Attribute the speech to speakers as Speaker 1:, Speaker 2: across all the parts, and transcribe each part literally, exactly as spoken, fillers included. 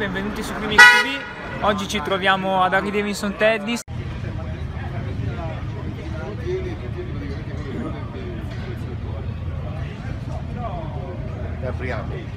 Speaker 1: benvenuti su Primix T V. Oggi ci troviamo ad Harley Davidson Teddy.
Speaker 2: E apriamo.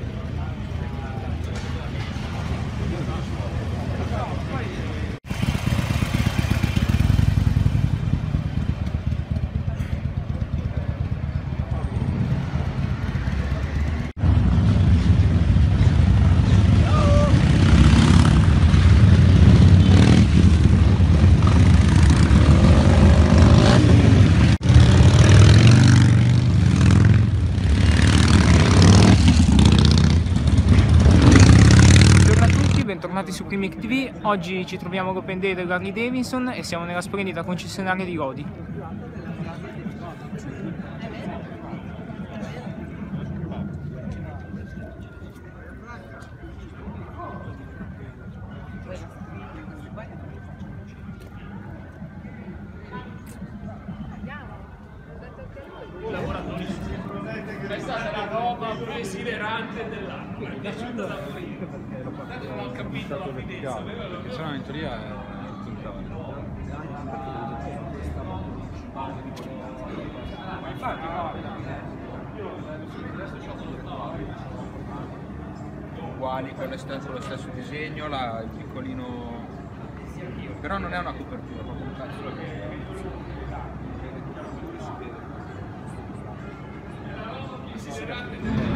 Speaker 1: Bentornati su Primix T V. Oggi ci troviamo all'Open Day del Harley Davidson e siamo nella splendida concessionaria di Lodi.
Speaker 3: Questa è la roba più esilerante dell'acqua, è piaciuta da prima. Non ho capito la fidenza, perché sennò in teoria è orizzontale. Ma infatti uguali con lo stesso, lo stesso disegno, la, il piccolino, però non è una copertura, proprio un cazzo che si vede.